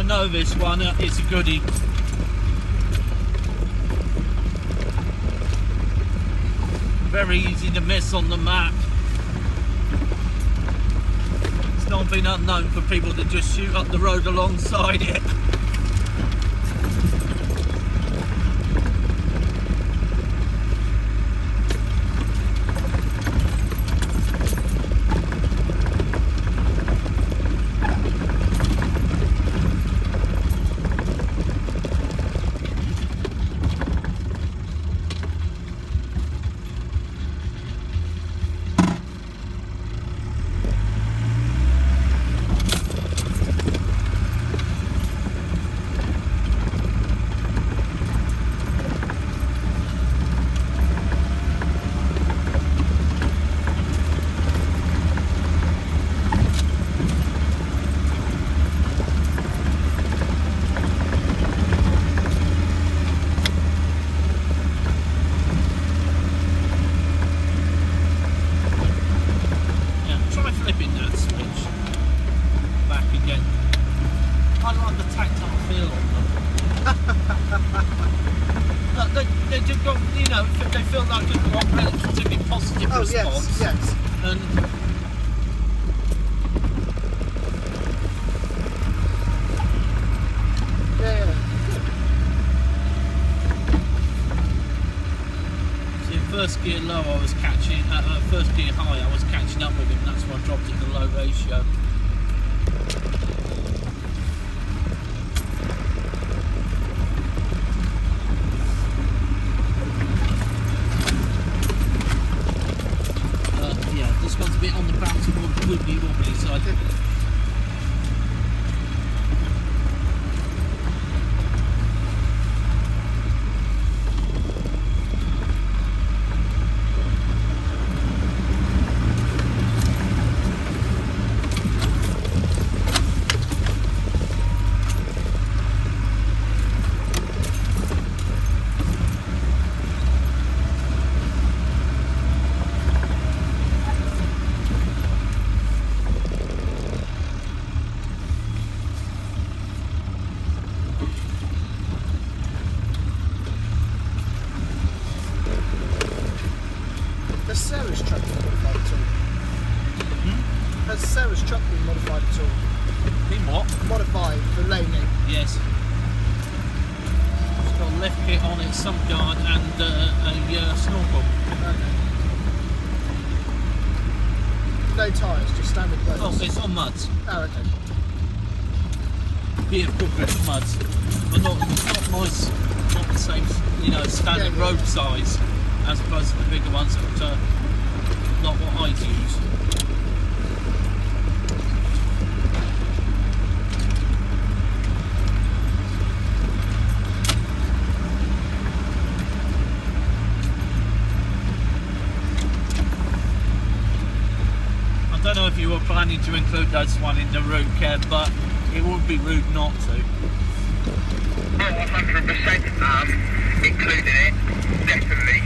I know this one, it's a goodie. Very easy to miss on the map. It's not been unknown for people to just shoot up the road alongside it. They feel like they've got relatively positive response. Yes. And see, in first gear low, I was catching. First gear high, I was catching up with him. That's why I dropped it to low ratio. This one's a bit on the bouncy wobbly side. Has Sarah's truck been modified at all? Has Sarah's truck been modified at all? Been what? Modified for laning? Yes. It's got a lift kit on it, some guard and a snorkel. Okay. No tyres, just standard roads? Oh, it's on muds. Oh, okay. BF Goodrich muds. But not nice, not the same, standard road size as opposed to the bigger ones that are not what I'd use. I don't know if you were planning to include this one in the route, Kev, but it would be rude not to. Oh, 100% including it, definitely.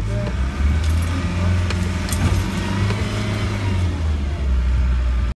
Yeah.